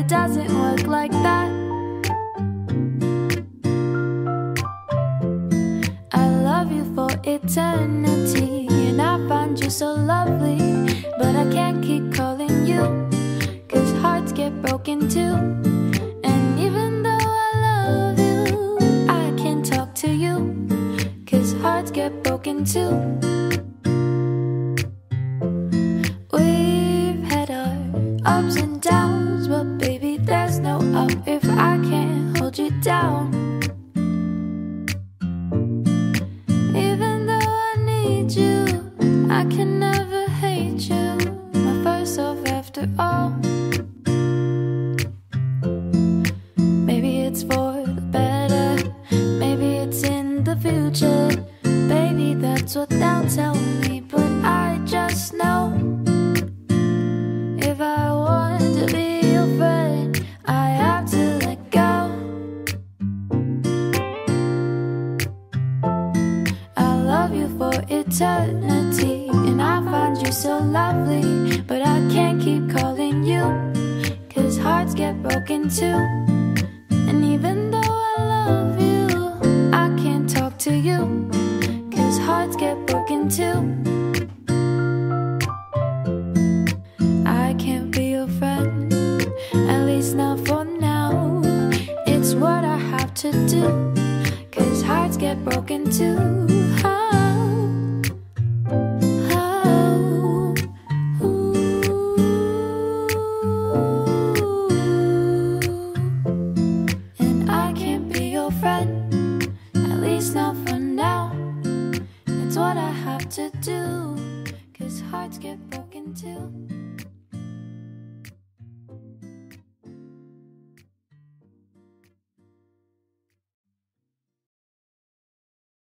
it doesn't work like that. I love you for eternity, and I find you so lovely, but I can't keep calling you, 'cause hearts get broken too. And even though I love you, I can't talk to you, 'cause hearts get broken too. We've had our ups and downs, but baby, there's no up if I can't hold you down. Even though I need you, I can never hate you. My first love after all. Maybe it's for the better, maybe it's in the future. Baby, that's what they'll tell me, but I just know if I want to be your friend, I have to let go. I love you for eternity, and I find you so lovely, but I can't keep calling you, 'cause hearts get broken too. And even though I love you, I can't talk to you, 'cause hearts get broken too. I can't be your friend, at least not for now. It's what I have to do, 'cause hearts get broken too. And I can't be your friend, at least not for now. It's what I have to do, 'cause hearts get broken too.